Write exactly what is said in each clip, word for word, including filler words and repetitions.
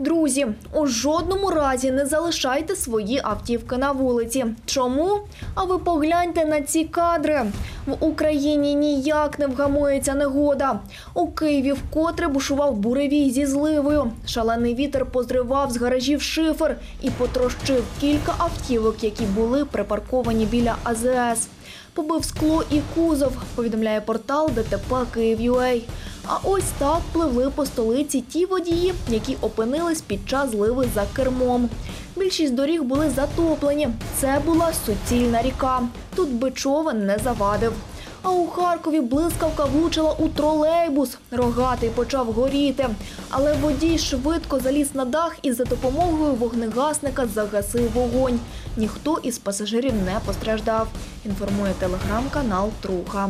Друзі, у жодному разі не залишайте свої автівки на вулиці. Чому? А ви погляньте на ці кадри. В Україні ніяк не вгамується негода. У Києві вкотре бушував буревій зі зливою. Шалений вітер позривав з гаражів шифер і потрощив кілька автівок, які були припарковані біля А З С. Побив скло і кузов, повідомляє портал Д Т П Київ.ua. А ось так пливли по столиці ті водії, які опинились під час зливи за кермом. Більшість доріг були затоплені. Це була суцільна ріка. Тут би човен не завадив. А у Харкові блискавка влучила у тролейбус. Рогатий почав горіти. Але водій швидко заліз на дах і за допомогою вогнегасника загасив вогонь. Ніхто із пасажирів не постраждав, інформує телеграм-канал Труха.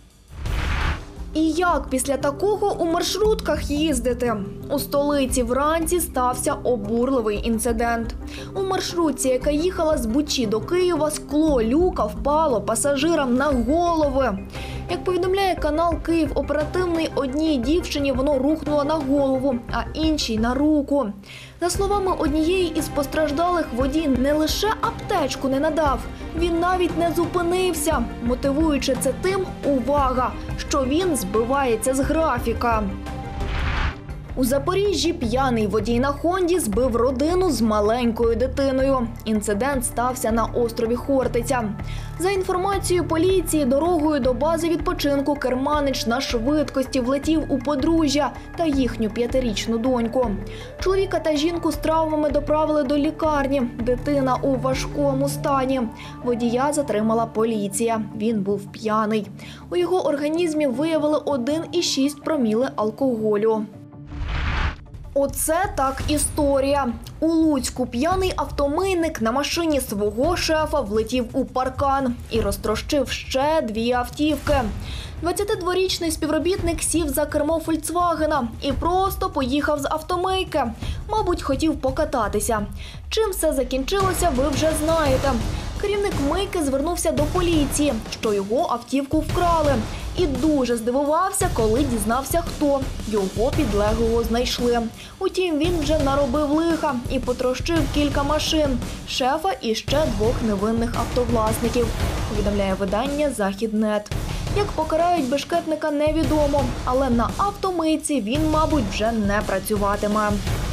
І як після такого у маршрутках їздити? У столиці вранці стався обурливий інцидент. У маршрутці, яка їхала з Бучі до Києва, скло люка впало пасажирам на голови. Як повідомляє канал Київ Оперативний, одній дівчині воно рухнуло на голову, а іншій – на руку. За словами однієї із постраждалих, водій не лише аптечку не надав, він навіть не зупинився, мотивуючи це тим, увага, що він збивається з графіка. У Запоріжжі п'яний водій на Хонді збив родину з маленькою дитиною. Інцидент стався на острові Хортиця. За інформацією поліції, дорогою до бази відпочинку керманич на швидкості влетів у подружжя та їхню п'ятирічну доньку. Чоловіка та жінку з травмами доправили до лікарні. Дитина у важкому стані. Водія затримала поліція. Він був п'яний. У його організмі виявили один і шість проміли алкоголю. Оце так історія. У Луцьку п'яний автомийник на машині свого шефа влетів у паркан і розтрощив ще дві автівки. двадцятидворічний співробітник сів за кермо «Фольксвагена» і просто поїхав з автомийки. Мабуть, хотів покататися. Чим все закінчилося, ви вже знаєте. Керівник мийки звернувся до поліції, що його автівку вкрали. І дуже здивувався, коли дізнався, хто. Його підлеглого знайшли. Утім, він вже наробив лиха і потрощив кілька машин. Шефа і ще двох невинних автовласників, повідомляє видання «Західнет». Як покарають бешкетника, невідомо. Але на автомийці він, мабуть, вже не працюватиме.